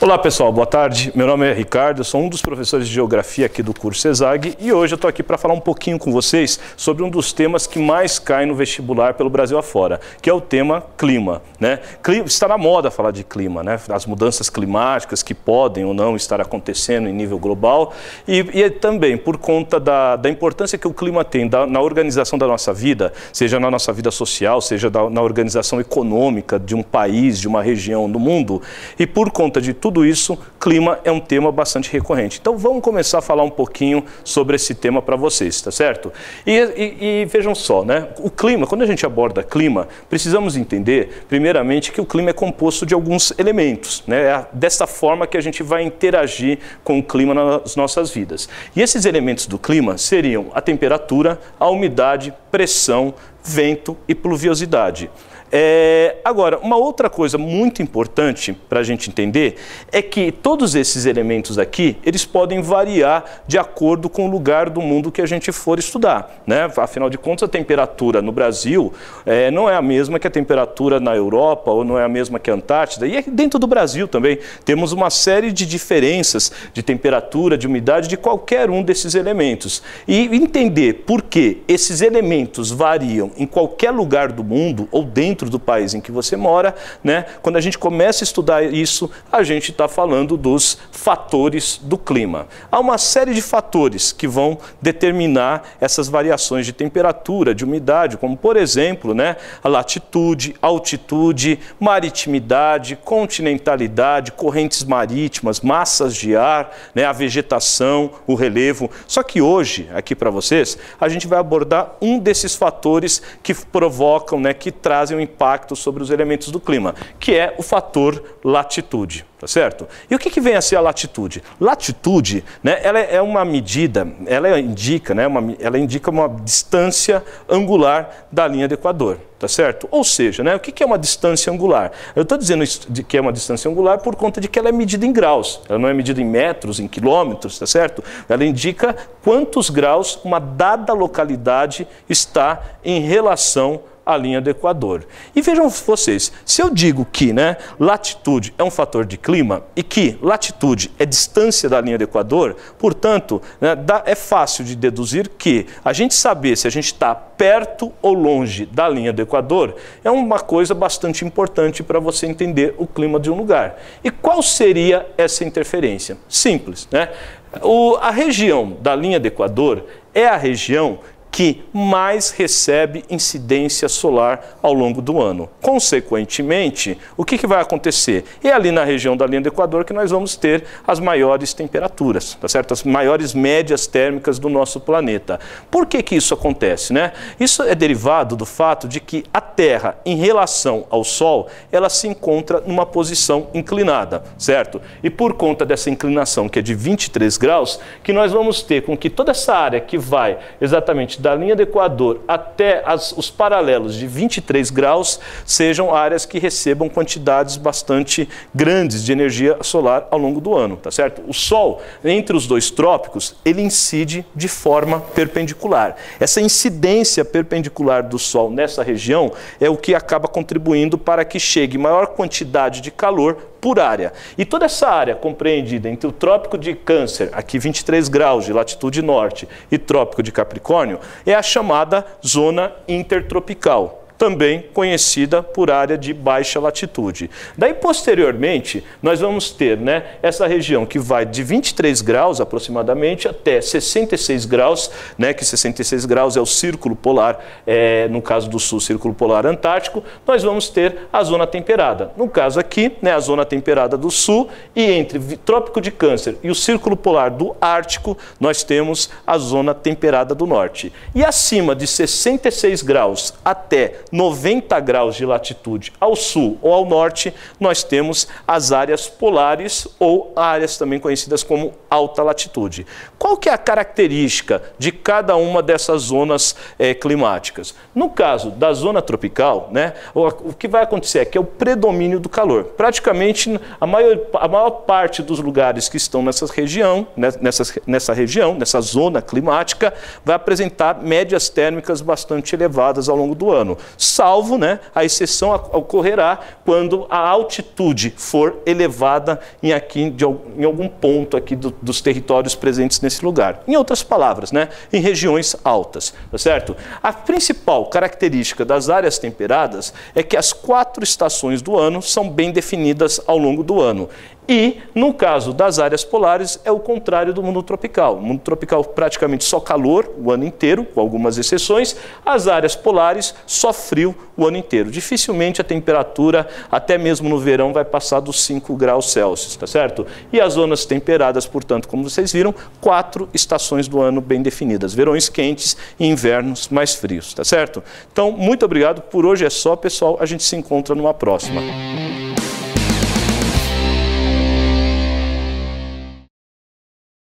Olá pessoal, boa tarde. Meu nome é Ricardo, eu sou um dos professores de Geografia aqui do curso ESAG e hoje eu estou aqui para falar um pouquinho com vocês sobre um dos temas que mais cai no vestibular pelo Brasil afora, que é o tema clima, né? Está na moda falar de clima, né? As mudanças climáticas que podem ou não estar acontecendo em nível global e também por conta da importância que o clima tem na organização da nossa vida, seja na nossa vida social, seja na organização econômica de um país, de uma região do mundo, e por conta de tudo isso, clima é um tema bastante recorrente. Então vamos começar a falar um pouquinho sobre esse tema para vocês, tá certo? E vejam só, né? O clima, quando a gente aborda clima, precisamos entender, primeiramente, que o clima é composto de alguns elementos, né? É dessa forma que a gente vai interagir com o clima nas nossas vidas. E esses elementos do clima seriam a temperatura, a umidade, pressão, vento e pluviosidade. Agora, uma outra coisa muito importante para a gente entender é que todos esses elementos aqui, eles podem variar de acordo com o lugar do mundo que a gente for estudar, né? Afinal de contas, a temperatura no Brasil não é a mesma que a temperatura na Europa ou não é a mesma que a Antártida. E dentro do Brasil também temos uma série de diferenças de temperatura, de umidade, de qualquer um desses elementos. E entender por que esses elementos variam em qualquer lugar do mundo ou dentro do país em que você mora, né? Quando a gente começa a estudar isso, a gente está falando dos fatores do clima. Há uma série de fatores que vão determinar essas variações de temperatura, de umidade, como por exemplo, né, a latitude, altitude, maritimidade, continentalidade, correntes marítimas, massas de ar, né, a vegetação, o relevo. Só que hoje, aqui para vocês, a gente vai abordar um desses fatores que provocam, né, que trazem um impacto sobre os elementos do clima, que é o fator latitude, tá certo? E o que vem a ser a latitude? Latitude, né, ela é uma medida, ela indica uma distância angular da linha do Equador, tá certo? Ou seja, né, o que é uma distância angular? Eu estou dizendo que é uma distância angular por conta de que ela é medida em graus, ela não é medida em metros, em quilômetros, tá certo? Ela indica quantos graus uma dada localidade está em relação à linha do Equador. E vejam vocês, se eu digo que, né, latitude é um fator de clima e que latitude é distância da linha do Equador, portanto, né, é fácil de deduzir que a gente saber se a gente está perto ou longe da linha do Equador é uma coisa bastante importante para você entender o clima de um lugar. E qual seria essa interferência? Simples, né? A região da linha do Equador é a região que mais recebe incidência solar ao longo do ano. Consequentemente, o que vai acontecer? É ali na região da linha do Equador que nós vamos ter as maiores temperaturas, tá certo? As maiores médias térmicas do nosso planeta. Por que isso acontece, né? Isso é derivado do fato de que a Terra, em relação ao Sol, ela se encontra numa posição inclinada, certo? E por conta dessa inclinação, que é de 23 graus, que nós vamos ter com que toda essa área que vai exatamente da linha do Equador até os paralelos de 23 graus sejam áreas que recebam quantidades bastante grandes de energia solar ao longo do ano, tá certo? O Sol, entre os dois trópicos, ele incide de forma perpendicular. Essa incidência perpendicular do Sol nessa região é o que acaba contribuindo para que chegue maior quantidade de calor por área. E toda essa área compreendida entre o Trópico de Câncer, aqui 23 graus de latitude norte, e Trópico de Capricórnio, é a chamada zona intertropical, também conhecida por área de baixa latitude. Daí, posteriormente, nós vamos ter, né, essa região que vai de 23 graus aproximadamente até 66 graus, né, que 66 graus é o círculo polar, no caso do sul, círculo polar antártico, nós vamos ter a zona temperada. No caso aqui, né, a zona temperada do sul, e entre o Trópico de Câncer e o círculo polar do Ártico, nós temos a zona temperada do norte. E acima de 66 graus até 90 graus de latitude ao sul ou ao norte, nós temos as áreas polares ou áreas também conhecidas como alta latitude. Qual que é a característica de cada uma dessas zonas climáticas? No caso da zona tropical, né, o que vai acontecer é que é o predomínio do calor. Praticamente a maior parte dos lugares que estão nessa região, nessa zona climática, vai apresentar médias térmicas bastante elevadas ao longo do ano. salvo, né, a exceção ocorrerá quando a altitude for elevada em algum ponto aqui dos territórios presentes nesse lugar. Em outras palavras, né, em regiões altas, tá certo? A principal característica das áreas temperadas é que as 4 estações do ano são bem definidas ao longo do ano. E, no caso das áreas polares, é o contrário do mundo tropical. O mundo tropical praticamente só calor o ano inteiro, com algumas exceções. As áreas polares só frio o ano inteiro. Dificilmente a temperatura, até mesmo no verão, vai passar dos 5 graus Celsius, tá certo? E as zonas temperadas, portanto, como vocês viram, 4 estações do ano bem definidas. Verões quentes e invernos mais frios, tá certo? Então, muito obrigado. Por hoje é só, pessoal. A gente se encontra numa próxima.